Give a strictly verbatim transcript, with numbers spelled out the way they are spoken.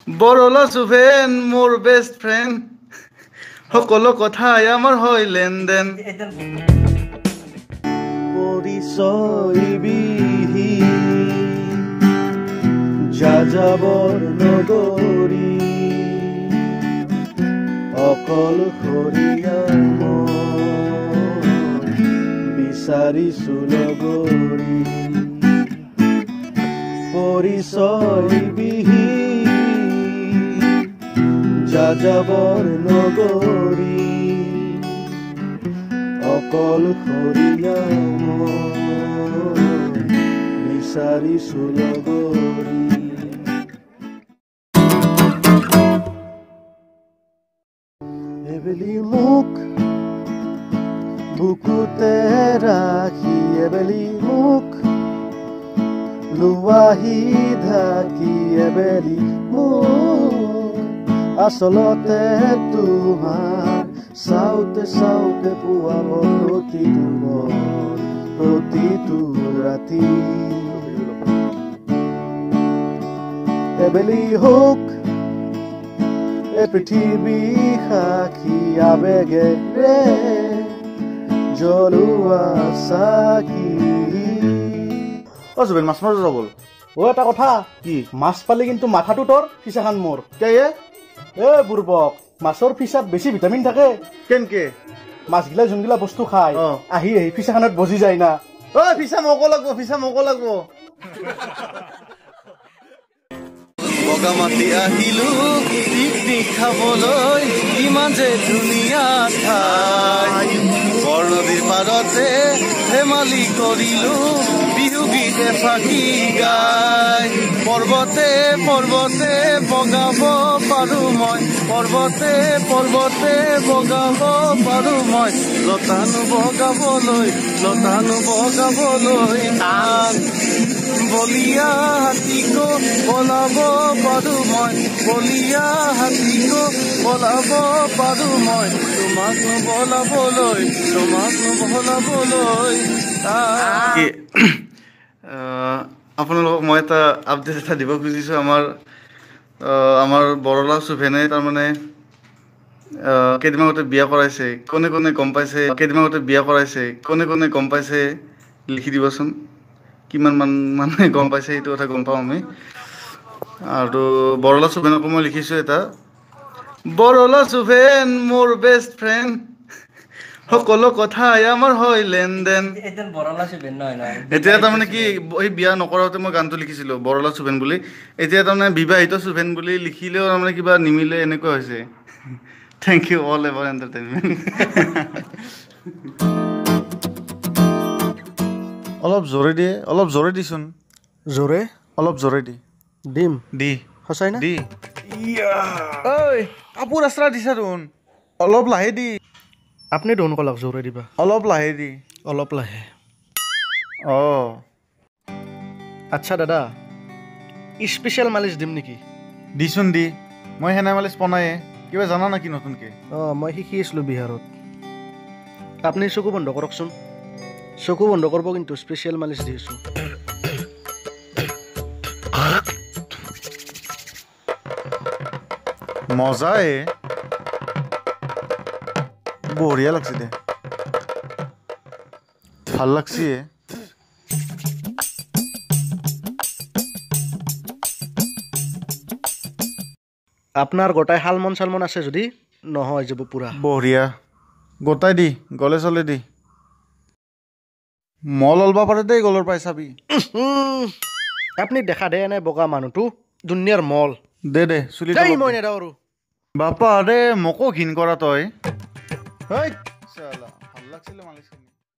Borola Suven, more best friend. Hokolo kothai amar hoy lenden. Porisoy bihin Jajabor nogori Okol khoriya mon Bisarisu nogori Porisoy bihin Jajabor nogori Okol khoriya mon Bisarisu nogori Ebeli muk Bukute rakhi ebeli muk Luahi dhaki ebeli muk Asolote tumar Saute saute puabo protitu mon Protitu rati Ebeli hook E prithibi khaki abege re Jolua saki O Suben mas mar jabol. O eta kotha ki mas pali kintu mathato tor fisahan mor Kaye? এ বুরবক মাছৰ ফিসাত বেছি vitamin থাকে কেনকে? মাছ গিলা যোনগিলা বস্তু খায় অ। আহি আহি ফিসাখানত বজি যায় না ও ফিসা মকো লাগবো ফিসা মকো লাগবো বগামাটি আহিলো পিকনিক খাবলৈ ইমান যে ধুনীয়া ঠাই বৰনদীৰ পাৰতে ধেমালি কৰিলো বিহু গীতে ফাকি গাই পৰ্বতে পৰ্বতে বগাব পাৰো মই পৰ্বতে পৰ্বতে বগাব পাৰো মই লতানো বগাবলৈ লতানো বগাবলৈ টান বলিয়া হাতীকো বলাব পাৰো মই বলিয়া হাতীকো বলাব পাৰো মই তোমাক বলাবলৈ তোমাক বলাবলৈ আপোনালোকক মই এটা আপডেট এটা দিব খুজিছোঁ আমাৰ আমাৰ বৰলা সুভেনে তাৰমানে কেইদিনমান আগতে বিয়া কৰাইছে কোনে কোনে গম পাইছে কেইদিনমান আগতে বিয়া কৰাইছে কোনে কোনে গম পাইছে লিখি দিবচোন কিমান মান মানে গম পাইছে এইটো কথা গম পাওঁ আমি আৰু বৰলা সুভেনকো মই লিখিছোঁ এটা বৰলা সুভেন মোৰ বেষ্ট ফ্ৰেণ্ড সকলো কথাই আমাৰ হয় লেনদেন এতিয়া তাৰমানে কি এই বিয়া নকৰাওঁতে মই গানটো লিখিছিলোঁ বৰলা সুভেন বুলি এতিয়া তাৰমানে বিবাহিত সুভেন বুলি লিখিলেও তাৰমানে কিবা নিমিলে এনেকুৱা হৈছে thank you all ever entertainment অলপ জোৰে দিয়ে অলপ জোৰে দিচোন জোৰে অলপ জোৰে দি দিম দি সঁচাই না দি ঐ কাপোৰ আছৰা দিছা দেখোন অলপ লাহে দি আপুনি দেখোন কলক জোৰে দিবা অলপ লাহে দি অলপ লাহে অঁ আচ্ছা দাদা স্পেচিয়েল মালিচ দিম নেকি দিচোন দি মই সেনে মালিচ বনায়ে কিবা জানা নেকি নতুনকৈ অঁ মই শিকি আছিলোঁ বিহাৰত আপুনি চকু বন্ধ কৰকচোন চকু বন্ধ কৰিব কিন্তু স্পেচিয়েল মালিচ দি আছোঁ মজাই বঢ়িয়া লাগছে দে ভাল লাগছে আপোনাৰ গোটাই শালমন চালমন আছে যদি নহয় যাব পুৰা বঢ়িয়া গোটাই দি গলে চলে দি মল অলবা পাৰে দেই গলৰ পাই চাবি আপুনি দেখা দে এনে বগা মানুহটো দুনিয়াৰ মল দে দে চুলি মই নেদাও আৰু বাপা দে মোকো ঘিন কৰা তই ভাল লাগছিলে মালিচখিনি